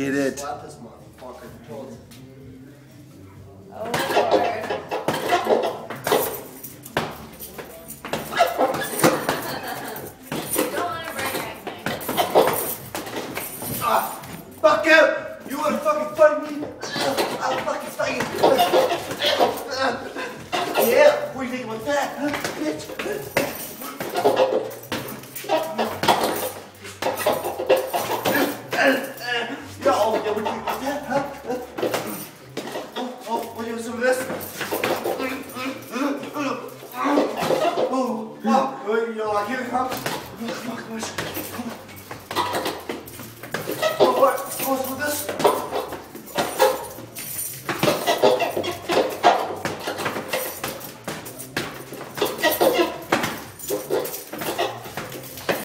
get it. Slap this motherfucker. Oh, Lord. Don't want to break anything. Ah, fuck you! You wanna fucking fight me? I'll fucking fight you. Yeah, what do you think about that, huh, bitch? Yeah, oh, yeah, what do you think about that, huh? Oh, what do you do with this? Oh, wow, you know, like here, huh? Oh, what? What's with this?